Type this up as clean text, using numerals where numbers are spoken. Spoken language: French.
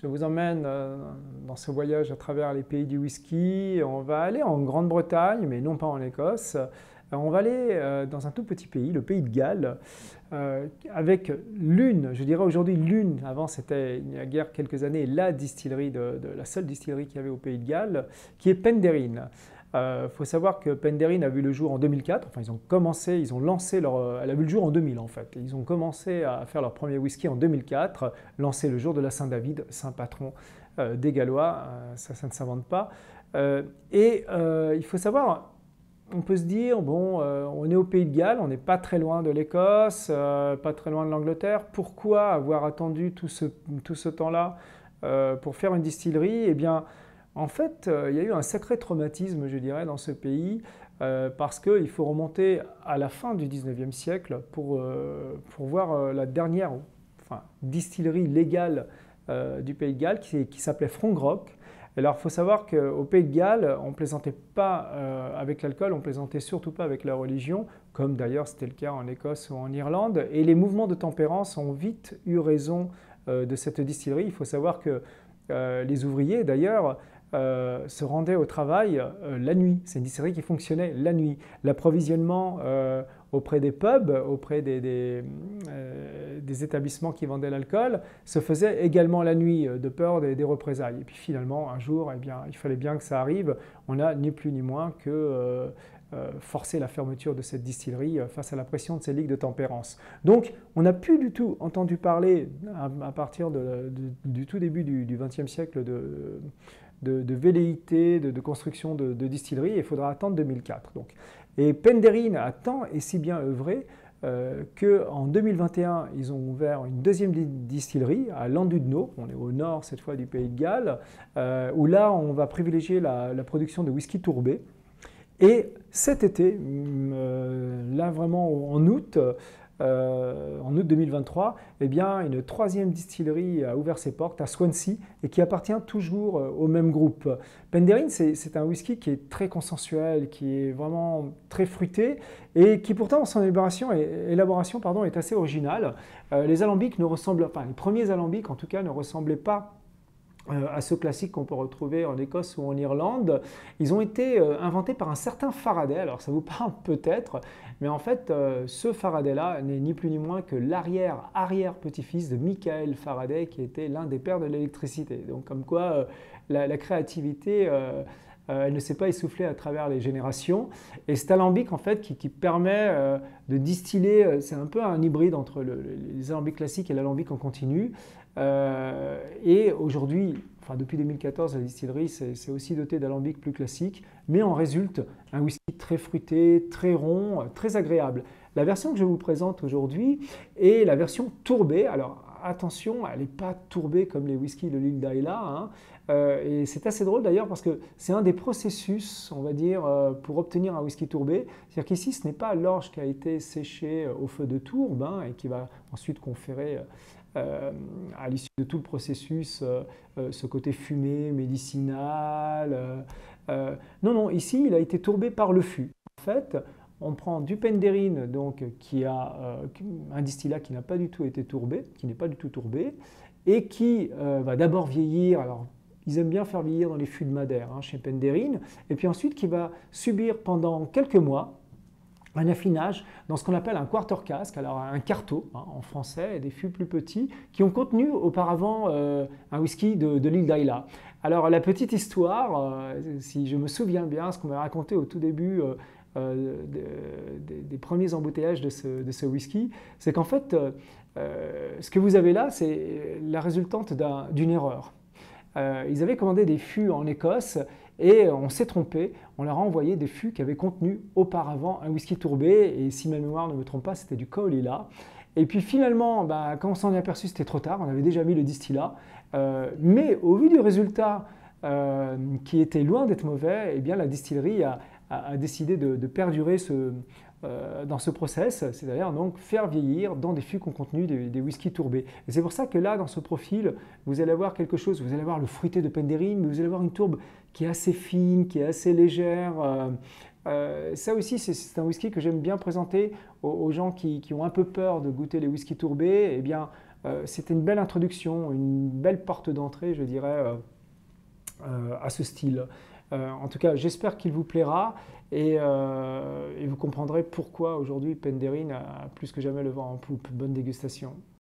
Je vous emmène dans ce voyage à travers les pays du whisky. On va aller en Grande-Bretagne, mais non pas en Écosse. On va aller dans un tout petit pays, le pays de Galles, avec l'une, je dirais aujourd'hui l'une, avant c'était il y a guère quelques années, la distillerie, la seule distillerie qu'il y avait au pays de Galles, qui est Penderyn. Faut savoir que Penderyn a vu le jour en 2004, enfin ils ont lancé elle a vu le jour en 2000 en fait. Ils ont commencé à faire leur premier whisky en 2004, lancé le jour de la Saint-David, saint patron des Gallois, ça ne s'invente pas. Il faut savoir, on peut se dire, bon, on est au pays de Galles, on n'est pas très loin de l'Écosse, pas très loin de l'Angleterre, pourquoi avoir attendu tout ce temps-là pour faire une distillerie? Eh bien, en fait, il y a eu un sacré traumatisme, je dirais, dans ce pays, parce qu'il faut remonter à la fin du 19e siècle pour voir la dernière distillerie légale du pays de Galles qui s'appelait Frongrock. Alors, il faut savoir qu'au pays de Galles, on ne plaisantait pas avec l'alcool, on ne plaisantait surtout pas avec la religion, comme d'ailleurs c'était le cas en Écosse ou en Irlande. Et les mouvements de tempérance ont vite eu raison de cette distillerie. Il faut savoir que les ouvriers, d'ailleurs, se rendaient au travail la nuit. C'est une distillerie qui fonctionnait la nuit. L'approvisionnement auprès des pubs, auprès des établissements qui vendaient l'alcool, se faisait également la nuit, de peur des représailles. Et puis finalement, un jour, eh bien, il fallait bien que ça arrive. On a ni plus ni moins que forcer la fermeture de cette distillerie face à la pression de ces ligues de tempérance. Donc, on n'a plus du tout entendu parler, à partir du tout début du XXe siècle, de velléité, de construction de distillerie, et il faudra attendre 2004. Donc. Et Penderyn a tant et si bien œuvré qu'en 2021, ils ont ouvert une deuxième distillerie à Llandudno, on est au nord cette fois du pays de Galles, où là on va privilégier la production de whisky tourbé. Et cet été, là vraiment en août 2023, eh bien, une troisième distillerie a ouvert ses portes à Swansea et qui appartient toujours au même groupe. Penderyn, c'est un whisky qui est très consensuel, qui est vraiment très fruité et qui pourtant, dans son élaboration est assez originale. Les alambics ne ressemblent pas, les premiers alambics en tout cas ne ressemblaient pas à ceux classiques qu'on peut retrouver en Écosse ou en Irlande. Ils ont été inventés par un certain Faraday, alors ça vous parle peut-être, mais en fait ce Faraday-là n'est ni plus ni moins que l'arrière-petit-fils de Michael Faraday, qui était l'un des pères de l'électricité. Donc comme quoi la créativité elle ne s'est pas essoufflée à travers les générations. Et cet alambic, en fait, qui permet de distiller, c'est un peu un hybride entre les alambics classiques et l'alambic en continu. Et aujourd'hui, enfin depuis 2014, la distillerie c'est aussi doté d'alambics plus classiques, mais en résulte un whisky très fruité, très rond, très agréable. La version que je vous présente aujourd'hui est la version tourbée. Alors attention, elle n'est pas tourbée comme les whiskies de l'île d'Ayla, hein. Et c'est assez drôle d'ailleurs parce que c'est un des processus, on va dire, pour obtenir un whisky tourbé. C'est-à-dire qu'ici, ce n'est pas l'orge qui a été séchée au feu de tourbe, hein, et qui va ensuite conférer à l'issue de tout le processus ce côté fumé, médicinal. Non, ici, il a été tourbé par le fût. En fait, on prend du Penderyn, donc, qui a un distillat qui n'a pas du tout été tourbé, qui n'est pas du tout tourbé, et qui va d'abord vieillir. Alors, ils aiment bien faire vieillir dans les fûts de Madère, hein, chez Penderyn, et puis ensuite qui va subir pendant quelques mois un affinage dans ce qu'on appelle un quarter cask, alors un quartot, hein, en français, des fûts plus petits, qui ont contenu auparavant un whisky de l'île d'Ayla. Alors la petite histoire, si je me souviens bien, ce qu'on m'a raconté au tout début des premiers embouteillages de ce whisky, c'est qu'en fait, ce que vous avez là, c'est la résultante d'une erreur. Ils avaient commandé des fûts en Écosse et on s'est trompé, on leur a envoyé des fûts qui avaient contenu auparavant un whisky tourbé, et si ma mémoire ne me trompe pas, c'était du Caolila. Et puis finalement, quand on s'en est aperçu, c'était trop tard, on avait déjà mis le distillat. Mais au vu du résultat qui était loin d'être mauvais, eh bien, la distillerie a décidé de perdurer dans ce process, c'est-à-dire donc faire vieillir dans des fûts qui ont contenu des whiskies tourbés. Et c'est pour ça que là, dans ce profil, vous allez avoir quelque chose, vous allez avoir le fruité de Penderyn, mais vous allez avoir une tourbe qui est assez fine, qui est assez légère. Ça aussi, c'est un whisky que j'aime bien présenter aux gens qui ont un peu peur de goûter les whiskies tourbés. Eh bien, C'était une belle introduction, une belle porte d'entrée, je dirais, à ce style. En tout cas, j'espère qu'il vous plaira et vous comprendrez pourquoi aujourd'hui Penderyn a plus que jamais le vent en poupe. Bonne dégustation.